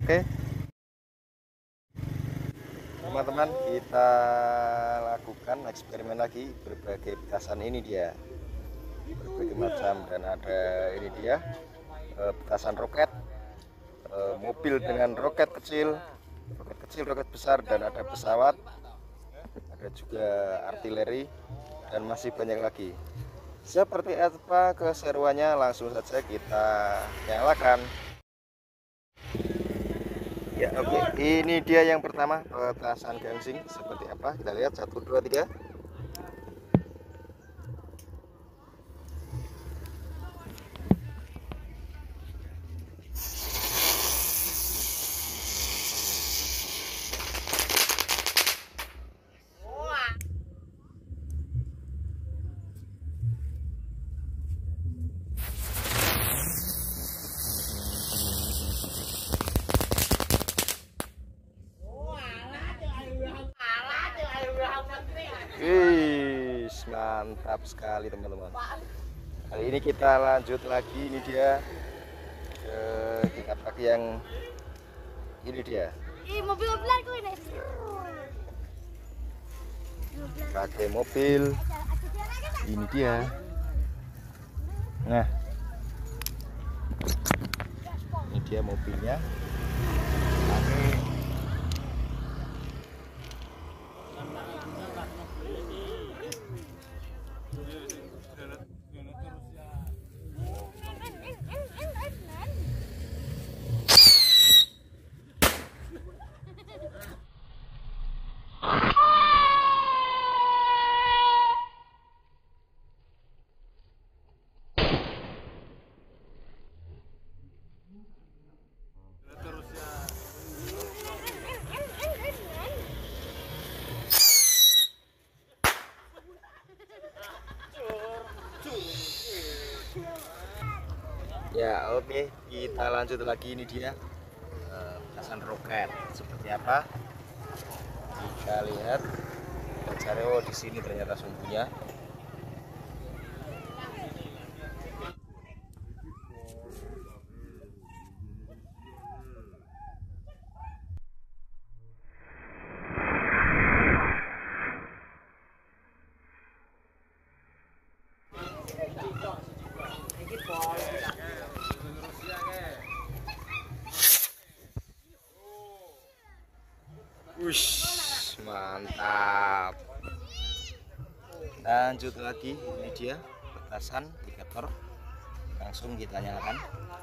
Oke, teman-teman, kita lakukan eksperimen lagi berbagai petasan. Ini dia berbagai macam, dan ada ini dia petasan roket, mobil dengan roket kecil, roket besar, dan ada pesawat, ada juga artileri, dan masih banyak lagi. Seperti apa keseruannya, langsung saja kita nyalakan. Ya, oke. Ini dia yang pertama, petasan gangsing. Seperti apa? Kita lihat, 1, 2, 3. Wih, mantap sekali teman-teman. Kali ini kita lanjut lagi. Ini dia kita pakai yang ini dia. Pakai mobil. Ini dia. Nah, ini dia mobilnya. Ya, oke, kita lanjut lagi. Ini dia petasan roket. Seperti apa? Kita lihat. Kita cari, oh di sini ternyata sumbunya. Wush, mantap. Lanjut lagi. Ini dia petasan indikator. Langsung kita nyalakan.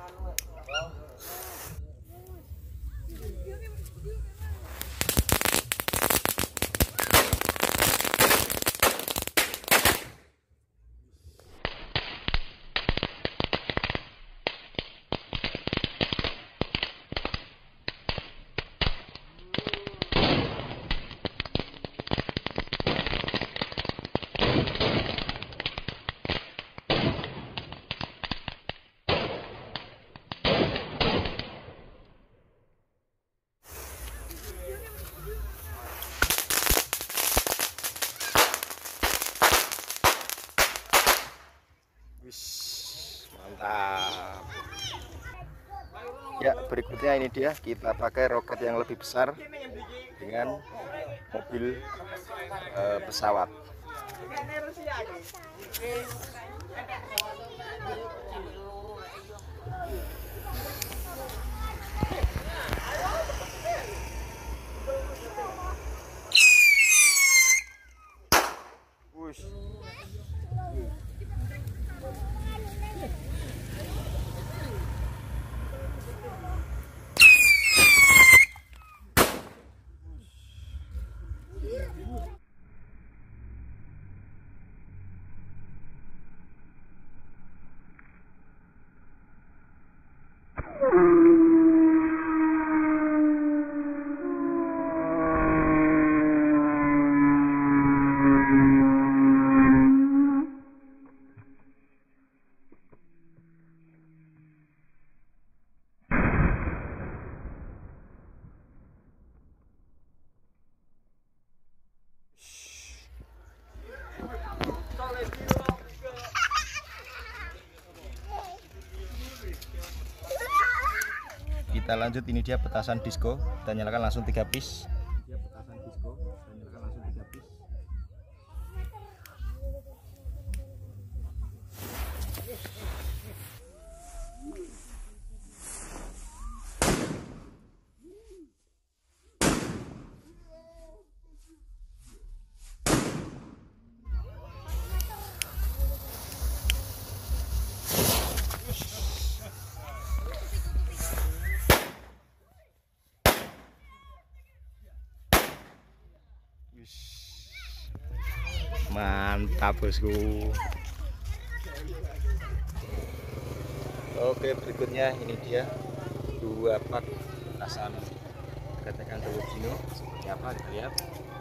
Mantap. Ya, berikutnya ini dia, kita pakai roket yang lebih besar dengan mobil pesawat. Wush. kita lanjut. Ini dia petasan disco, kita nyalakan langsung 3 piece. Dia petasan disco, kita nyalakan langsung 3 piece. Mantap bosku. Oke, berikutnya ini dia 2 pak petasan ketekan telur dino seperti apa, kita lihat.